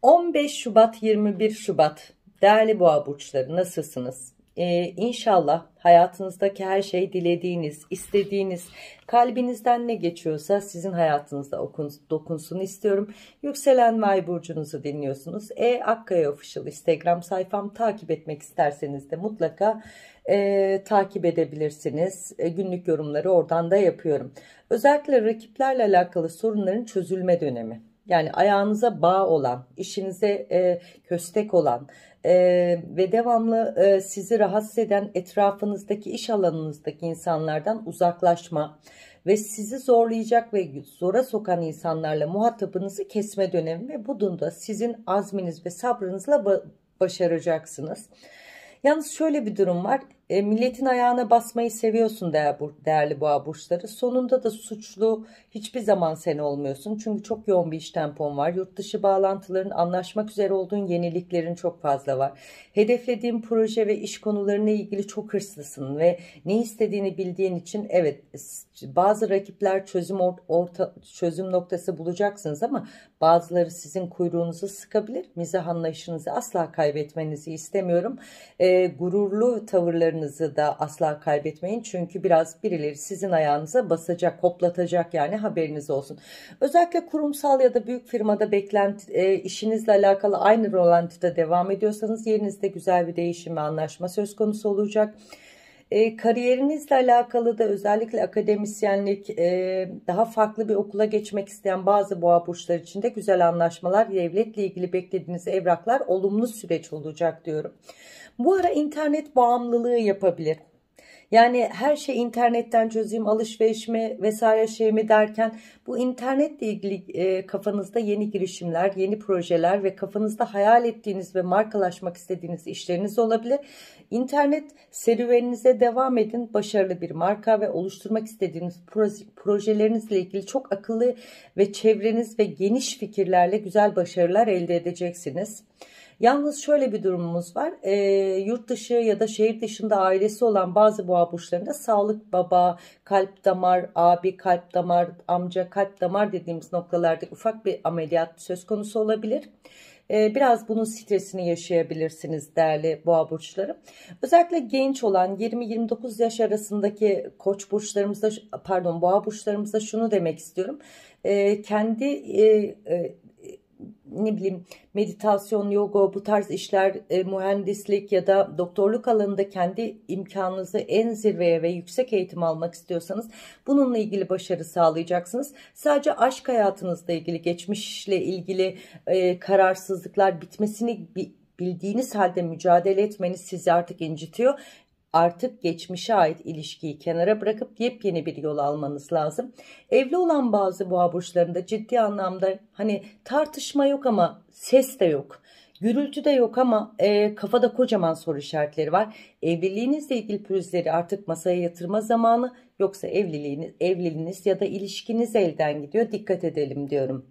15 Şubat 21 Şubat değerli boğa burçları nasılsınız? İnşallah hayatınızdaki her şey dilediğiniz, istediğiniz, kalbinizden ne geçiyorsa sizin hayatınızda dokunsun istiyorum. Yükselen ve ay burcunuzu dinliyorsunuz. Akkaya Official Instagram sayfam, takip etmek isterseniz de mutlaka takip edebilirsiniz. Günlük yorumları oradan da yapıyorum. Özellikle rakiplerle alakalı sorunların çözülme dönemi. Yani ayağınıza bağ olan, işinize köstek olan ve devamlı sizi rahatsız eden etrafınızdaki, iş alanınızdaki insanlardan uzaklaşma ve sizi zorlayacak ve zora sokan insanlarla muhatabınızı kesme dönemi ve bunu da sizin azminiz ve sabrınızla başaracaksınız. Yalnız şöyle bir durum var. Milletin ayağına basmayı seviyorsun değerli boğa burçları. Sonunda da suçlu hiçbir zaman sen olmuyorsun. Çünkü çok yoğun bir iş tempon var. Yurt dışı bağlantıların, anlaşmak üzere olduğun yeniliklerin çok fazla var. Hedeflediğin proje ve iş konularına ilgili çok hırslısın ve ne istediğini bildiğin için evet, bazı rakipler çözüm noktası bulacaksınız ama bazıları sizin kuyruğunuzu sıkabilir. Mizah anlayışınızı asla kaybetmenizi istemiyorum. Gururlu tavırlarınızı da asla kaybetmeyin. Çünkü biraz birileri sizin ayağınıza basacak, hoplatacak, yani haberiniz olsun. Özellikle kurumsal ya da büyük firmada işinizle alakalı aynı rolantıda devam ediyorsanız yerinizde güzel bir değişim ve anlaşma söz konusu olacak. Kariyerinizle alakalı da özellikle akademisyenlik, daha farklı bir okula geçmek isteyen bazı boğa burçları için de güzel anlaşmalar, devletle ilgili beklediğiniz evraklar, olumlu süreç olacak diyorum. Bu ara internet bağımlılığı yapabilir. Yani her şey internetten çözeyim, alışveriş mi vesaire şey mi derken bu internetle ilgili kafanızda yeni girişimler, yeni projeler ve kafanızda hayal ettiğiniz ve markalaşmak istediğiniz işleriniz olabilir. İnternet serüveninize devam edin. Başarılı bir marka ve oluşturmak istediğiniz projelerinizle ilgili çok akıllı ve çevreniz ve geniş fikirlerle güzel başarılar elde edeceksiniz. Yalnız şöyle bir durumumuz var. Yurt dışı ya da şehir dışında ailesi olan bazı boğa burçlarında sağlık, baba, kalp damar, abi kalp damar, amca kalp damar dediğimiz noktalarda ufak bir ameliyat söz konusu olabilir. Biraz bunun stresini yaşayabilirsiniz değerli boğa burçları. Özellikle genç olan 20-29 yaş arasındaki koç burçlarımızda, pardon, boğa burçlarımızda şunu demek istiyorum. Kendi ne bileyim, meditasyon, yoga, bu tarz işler, mühendislik ya da doktorluk alanında kendi imkanınızı en zirveye ve yüksek eğitim almak istiyorsanız bununla ilgili başarı sağlayacaksınız. Sadece aşk hayatınızla ilgili, geçmişle ilgili kararsızlıklar bitmesini bildiğiniz halde mücadele etmeniz sizi artık incitiyor. Artık geçmişe ait ilişkiyi kenara bırakıp yepyeni bir yol almanız lazım. Evli olan bazı boğa burçlarında ciddi anlamda hani tartışma yok ama ses de yok. Gürültü de yok ama kafada kocaman soru işaretleri var. Evliliğinizle ilgili pürüzleri artık masaya yatırma zamanı, yoksa evliliğiniz ya da ilişkiniz elden gidiyor. Dikkat edelim diyorum.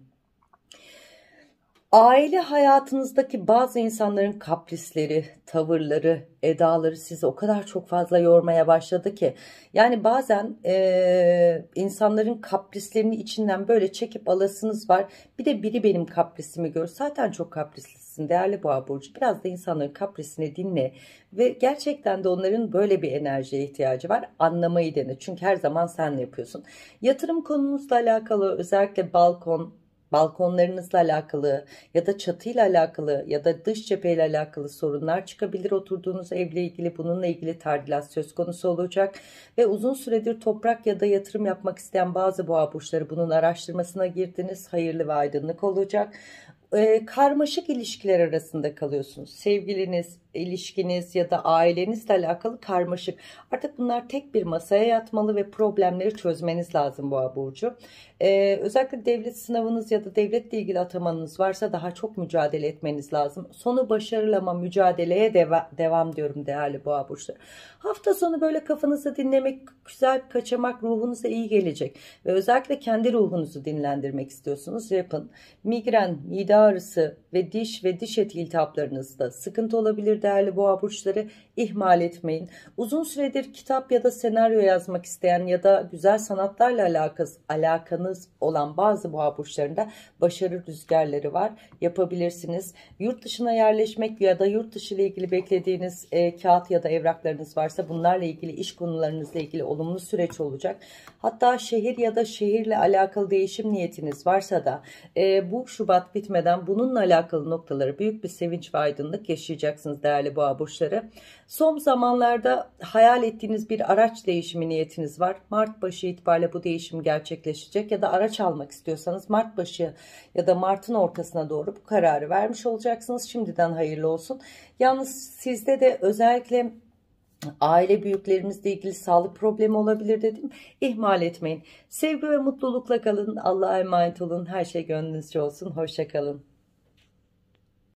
Aile hayatınızdaki bazı insanların kaprisleri, tavırları, edaları sizi o kadar çok fazla yormaya başladı ki. Yani bazen insanların kaprislerini içinden böyle çekip alasınız var. Bir de biri benim kaprisimi gör. Zaten çok kaprislisin değerli boğa burcu. Biraz da insanların kaprisini dinle. Ve gerçekten de onların böyle bir enerjiye ihtiyacı var. Anlamayı dene. Çünkü her zaman sen yapıyorsun. Yatırım konunuzla alakalı özellikle balkonlarınızla alakalı ya da çatıyla alakalı ya da dış cepheyle alakalı sorunlar çıkabilir. Oturduğunuz evle ilgili, bununla ilgili tadilat söz konusu olacak ve uzun süredir toprak ya da yatırım yapmak isteyen bazı boğa burçları bunun araştırmasına girdiniz. Hayırlı ve aydınlık olacak. Karmaşık ilişkiler arasında kalıyorsunuz. Sevgiliniz, ilişkiniz ya da ailenizle alakalı karmaşık. Artık bunlar tek bir masaya yatmalı ve problemleri çözmeniz lazım boğa burcu. Özellikle devlet sınavınız ya da devletle ilgili atamanız varsa daha çok mücadele etmeniz lazım. Sonu başarılı ama mücadeleye devam diyorum değerli boğa burçları. Hafta sonu böyle kafanızı dinlemek, güzel kaçamak ruhunuza iyi gelecek. Ve özellikle kendi ruhunuzu dinlendirmek istiyorsunuz. Yapın. Migren, mide ağrısı ve diş eti iltihaplarınızda sıkıntı olabilir olabilir değerli boğa burçları. İhmal etmeyin. Uzun süredir kitap ya da senaryo yazmak isteyen ya da güzel sanatlarla alakanız olan bazı boğa burçlarında başarı rüzgarları var. Yapabilirsiniz. Yurt dışına yerleşmek ya da yurt dışı ile ilgili beklediğiniz kağıt ya da evraklarınız varsa bunlarla ilgili, iş konularınızla ilgili olumlu süreç olacak. Hatta şehir ya da şehirle alakalı değişim niyetiniz varsa da bu Şubat bitmeden bununla alakalı noktaları büyük bir sevinç ve aydınlık yaşayacaksınız değerli boğa burçları. Son zamanlarda hayal ettiğiniz bir araç değişimi niyetiniz var. Mart başı itibariyle bu değişim gerçekleşecek ya da araç almak istiyorsanız Mart başı ya da Mart'ın ortasına doğru bu kararı vermiş olacaksınız. Şimdiden hayırlı olsun. Yalnız sizde de özellikle aile büyüklerimizle ilgili sağlık problemi olabilir dedim. İhmal etmeyin. Sevgi ve mutlulukla kalın. Allah'a emanet olun. Her şey gönlünüzce olsun. Hoşça kalın.